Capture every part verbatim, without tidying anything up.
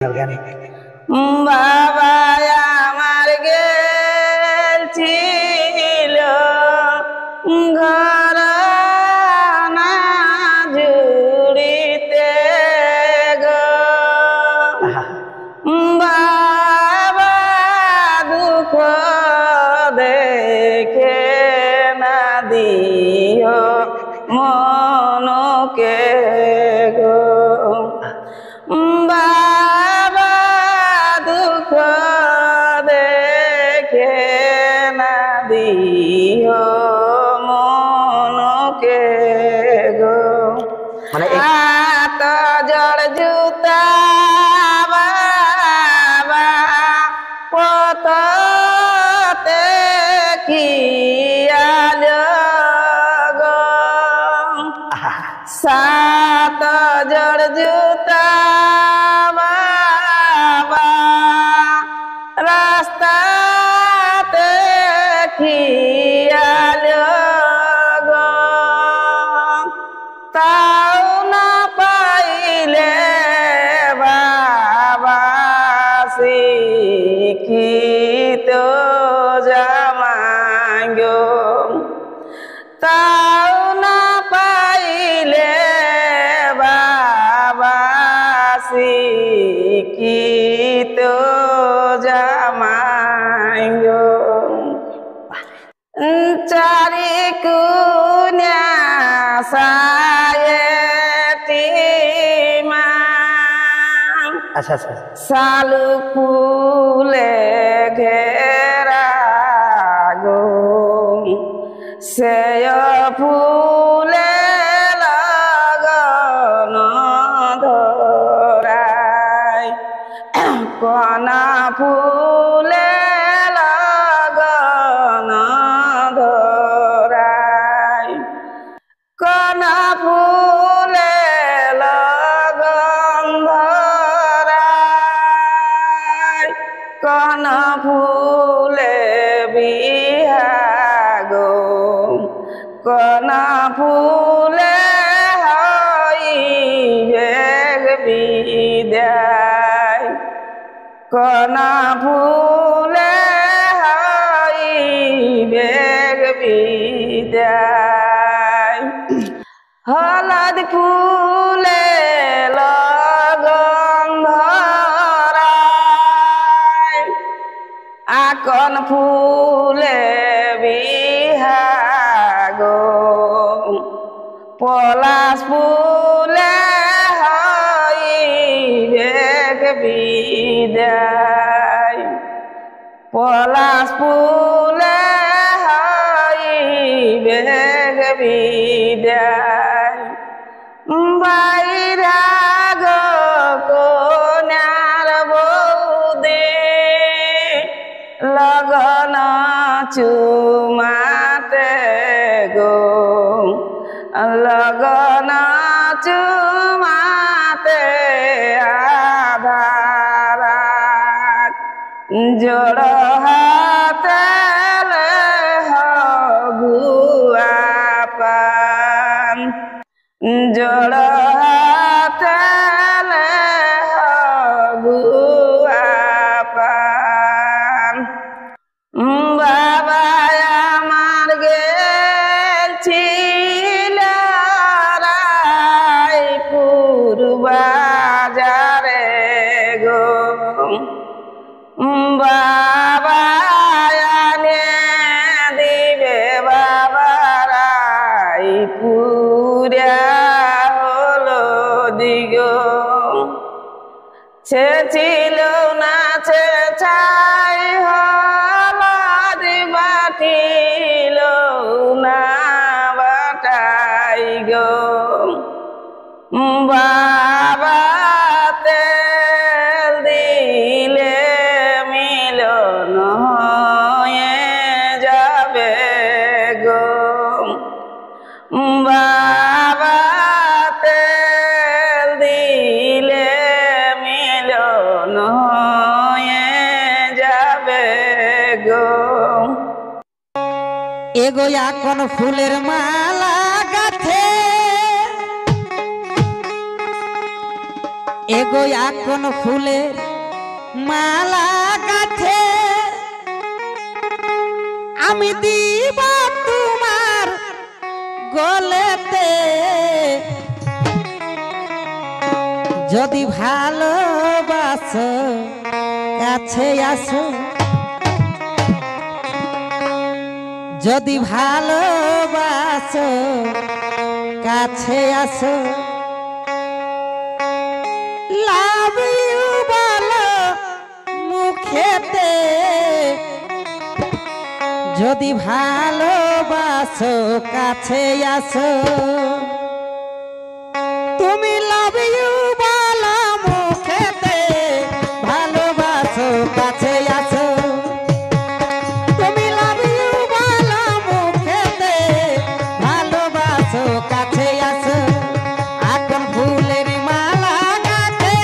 বাবা আমার গেছিল ঘর না জুড়িতে গো বাবা দুঃখ দেখে না দিও মনকে গো বাবা দুঃখ দেখে না দিও মনকে গো হাত জড় জুতা বাবা পততে কি আলো গো সাত জড় জুতা বাবা রাস্তাতে কি আলো গো তাও না পাইলে বাবা শিক্ষিত জামাই গো তাও না পাইলে বাবা শিক্ষিত জামাই গো চারি কুনিয়া সায়েতি মা আচ্ছা আচ্ছা শালু ফুলে ঘেরা গো সেয় ফুলে লগন ধরাই কনা ফুলে লগন ধরাই কনা ফুলে লগন ধরাই কনা ফুলে বিহা গো কনা ফুলে হইবে বিদায় কনা ফুলে হইবে বিদায় হলদ ফুলে লগন ধরাই আকন ফুলে বিহা গো পলাশ ফুলে হইবে বিদায় পলাশ ফুলে হইবে বিদায় বাইরা গো কন্যার বৌদি লগন চুমাতে গো লগন চুমাতে আধারা জোড় হাতে হগুয়া পান জোড় হাতে হগুয়া পান বাবা আমার গেছিল রায়পুর বাজারে গো বাবা আনে দিবে বাবা রায়পুরা হলো দিগো সে ছিল না সে ছাই হলদ বাটিল না বাটাই গো বাবা তেল দিলে মিলন হয়ে যাবে গো বাবা তেল দিলে মিলন হয়ে যাবে গো এগো এখন ফুলের মালা গাথে एगो आकन फूलेर माला गाथे आमी দিব তোমার গলেতে যদি ভালোবাসো কাছে আসো যদি ভালোবাসো কাছে আসো লাভ ইউ বলো মুখেতে যদি ভালোবাসো কাছে আসো তুমি লাভ ইউ বলো মুখেতে ভালোবাসো কাছে আসো তুমি লাভ ইউ বলো মুখেতে ভালোবাসো কাছে আসো এখন ফুলের মালা গাঁথে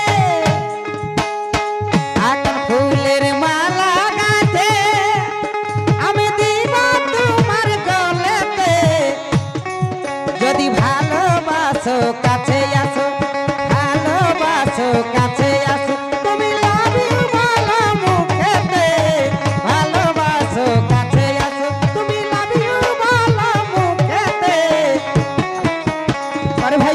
এখন ফুলের মালা গাঁথে আমি দিব তোমার গলেতে যদি ভালোবাসো কাছে আসো ভালোবাসো কাছে আসো তুমি লাভ ইউ বলো মুখেতে ভালোবাসো কাছে আসো তুমি লাভ ইউ বলো মুখেতে আরে ভাই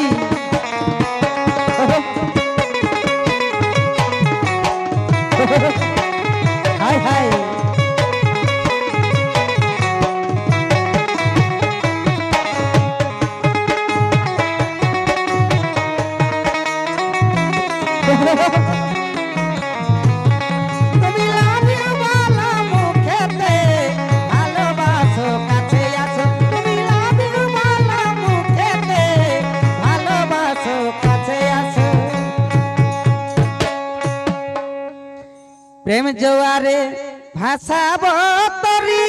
হাই হাই তুমি লাভ ইউ বলো মুখেতে ভালোবাসো কাছে আসো তুমি লাভ ইউ বলো মুখেতে ভালোবাসো কাছে আসো প্রেম জোয়ারে ভাসাবো তরি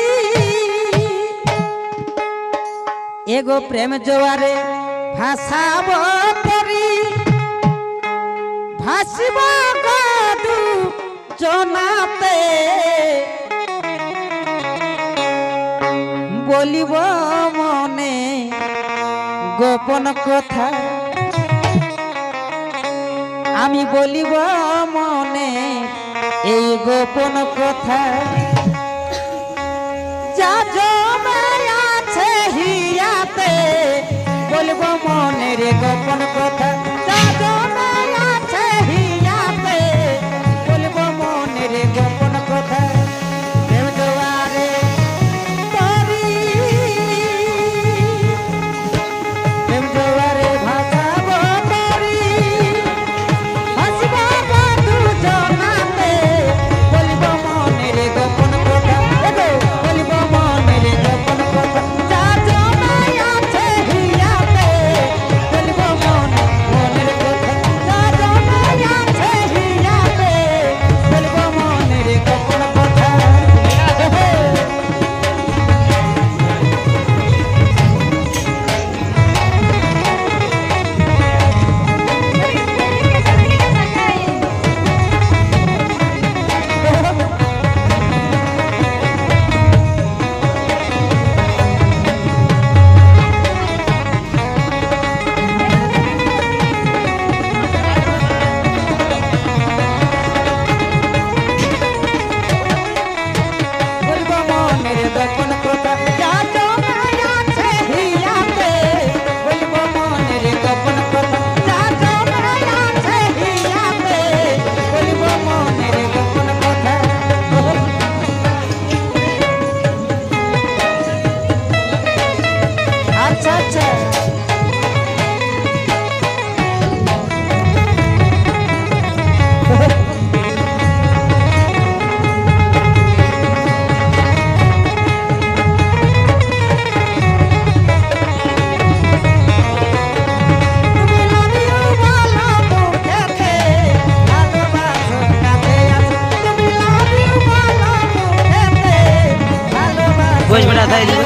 এগো প্রেম জোয়ারে ভাসাবো তরি ভাসিব গদু জনাতে বলিব মনে গোপন কথা আমি বলিব মনে এই গোপন কথা যা জমে আছে হিয়াতে বলিব মনের গোপন কথা যা জমে আছে হিয়াতে বলিব মনের গোপন কথা প্রেম জোয়ারে তরি প্রেম জোয়ারে ভাসাবো তরি হাসিব বধু জনাতে বলিব মনের গোপন কথা এগো বলিব মনের গোপন কথা যা জমে আছে হিয়াতে বলিব মন মনের কথা যা জমে আছে হিয়াতে বলিব মনের গোপন কথা বলিব মনের গোপন কথা যা জমে আছে হিয়াতে বলিব মনের গোপন কথা যা জমে আছে হিয়াতে বলিব মনের গোপন কথা আচ্ছা আচ্ছা তুমি লাভ ইউ বলো মুখেতে ভালোবাসো কাছে আসো তুমি লাভ ইউ বলো মুখেতে ভালোবাসো বস বেটা তাই বস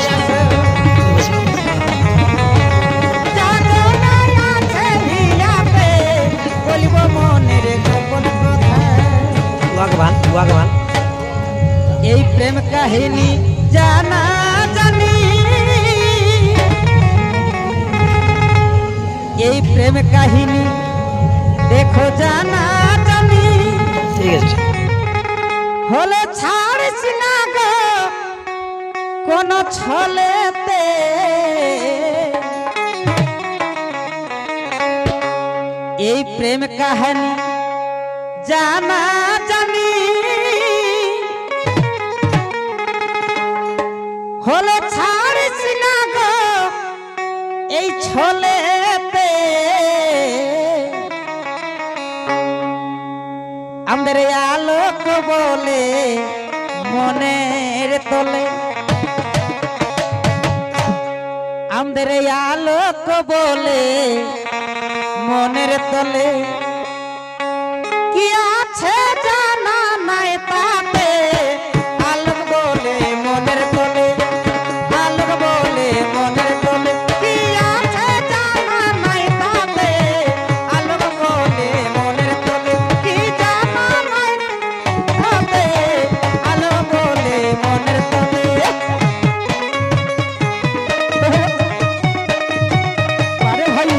যা জমে আছে হিয়াতে বলিব মনের গোপন কথা ওয়াগবান ওয়াগবান এই প্রেম কাহিনী জানা জানি এই প্রেম কাহিনী দেখো জানা জানি ঠিক আছে হলে ছাড়িস না গো কোন ছলেতে এই প্রেম কাহিনী জানা জানি হলে ছাড়িস না গো এই ছলেতে আমাদের আলোক বলে মনের তলে আমাদের আলোক বলে মনের তলে কি আছে জানা নাই তাতে আলোক বলে মনের তলে আলোক বলে মনের তলে কি আছে জানা নাই তাতে আলোক বলে মনের তলে কি জানা নাই তাতে আলোক বলে মনের তলে আরে ভাই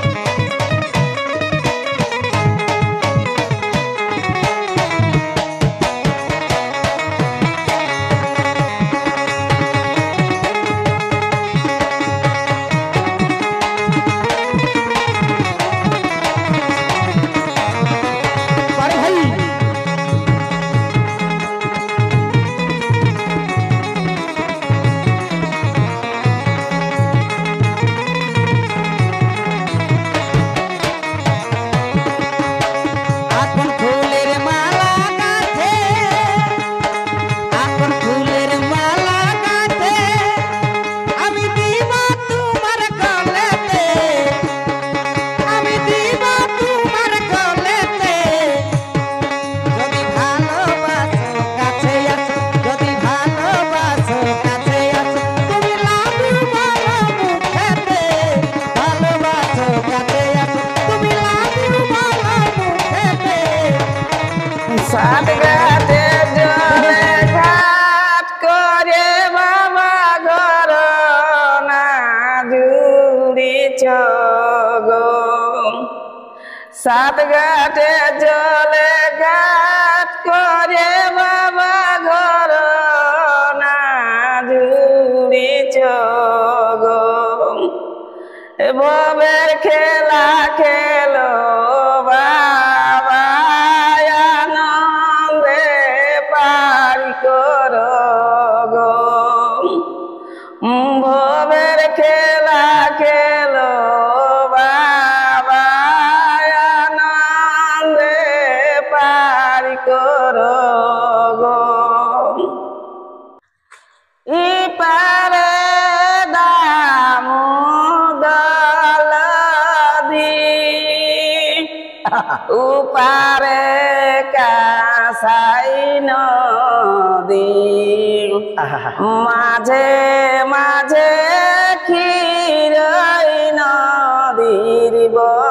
সাত ঘাটে জলে ঘাট করে বাবা ঘর না জুড়িছ গো সাত ঘাটে জলে ঘাট করে বাবা ঘর না জুড়িছ গো ভবের খেলা খেলো বাবা আনন্দে পারি করো গো ভবের খেলা খেলো বাবা আনন্দে পারি করো গো ইপারে উপারে কাসাই নদী মাঝে মাঝে ক্ষীরই নদীর